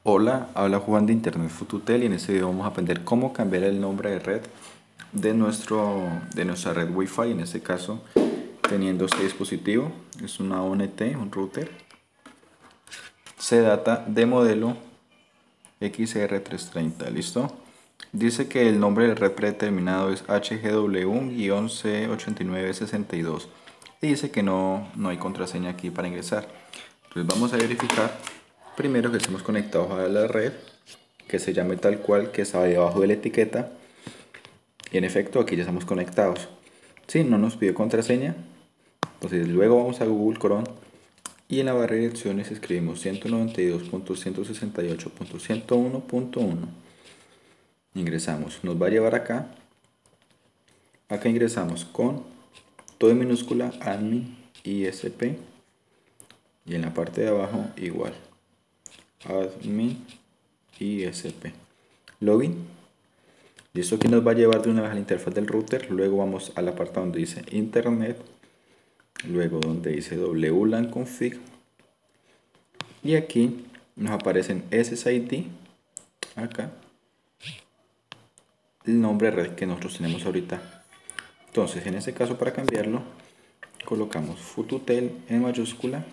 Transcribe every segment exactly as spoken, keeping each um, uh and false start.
Hola, habla Juan de Internet Fututel y en este video vamos a aprender cómo cambiar el nombre de red de, nuestro, de nuestra red Wi-Fi, en este caso teniendo este dispositivo, es una O N T, un router, C data de modelo X R trescientos treinta, ¿listo? Dice que el nombre de red predeterminado es H G W C ochenta y nueve sesenta y dos y dice que no, no hay contraseña aquí para ingresar. Entonces vamos a verificar primero que estemos conectados a la red, que se llame tal cual que está debajo de la etiqueta, y en efecto aquí ya estamos conectados. Si no nos pidió contraseña, entonces luego vamos a Google Chrome y en la barra de direcciones escribimos ciento noventa y dos punto ciento sesenta y ocho punto ciento uno punto uno, ingresamos, nos va a llevar acá, acá ingresamos con todo en minúscula admin isp y en la parte de abajo igual admin isp login. Y esto aquí nos va a llevar de una vez a la interfaz del router. Luego vamos al apartado donde dice internet, luego donde dice W LAN config y aquí nos aparecen S S I D, acá el nombre de red que nosotros tenemos ahorita. Entonces en este caso, para cambiarlo, colocamos fututel en mayúscula,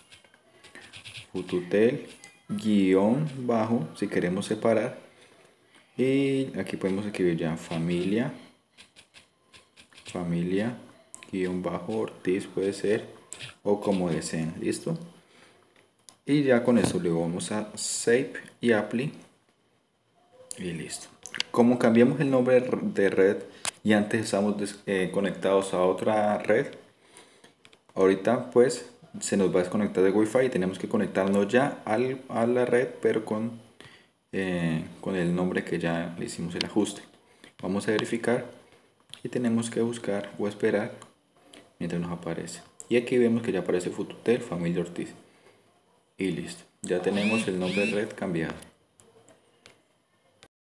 fututel guión bajo si queremos separar, y aquí podemos escribir ya familia familia guión bajo Ortiz, puede ser, o como deseen, listo. Y ya con eso luego vamos a save y apply y listo. Como cambiamos el nombre de red y antes estamos eh, conectados a otra red, ahorita pues se nos va a desconectar de Wi-Fi y tenemos que conectarnos ya al, a la red, pero con, eh, con el nombre que ya le hicimos el ajuste. Vamos a verificar y tenemos que buscar o esperar mientras nos aparece. Y aquí vemos que ya aparece Fututel Familia Ortiz. Y listo. Ya tenemos el nombre de red cambiado.